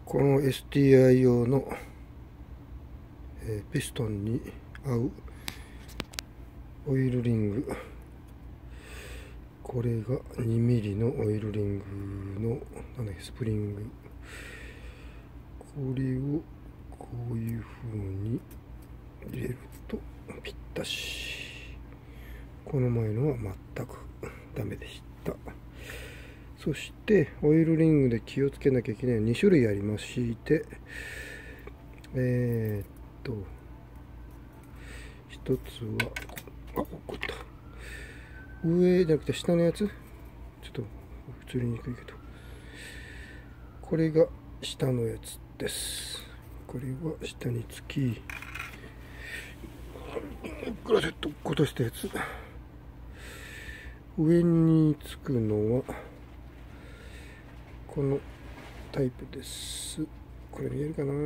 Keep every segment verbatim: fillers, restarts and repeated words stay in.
この エスティーアイ 用の、えーピストンに合うオイルリング、これが にミリ のオイルリングのなんだっけスプリング、これをこういう風に入れるとぴったし。この前のは全くダメでした。そしてオイルリングで気をつけなきゃいけないのはに種類ありまして、えー、っと一つはあここだ上じゃなくて下のやつ、ちょっと映りにくいけど、これが下のやつです。これは下につきグラセット落っことしたやつ、上につくのはこのタイプです。これ見えるかな、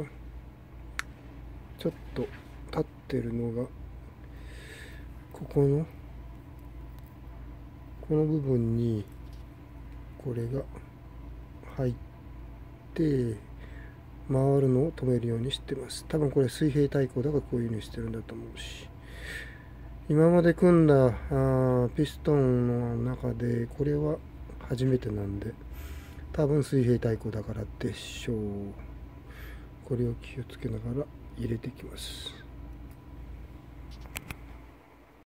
ちょっと立ってるのがここのこの部分にこれが入って回るのを止めるようにしてます。多分これ水平対向だからこういう風にしてるんだと思うし、今まで組んだあピストンの中でこれは初めてなんで、多分水平対向だからでしょう。これを気をつけながら入れていきます。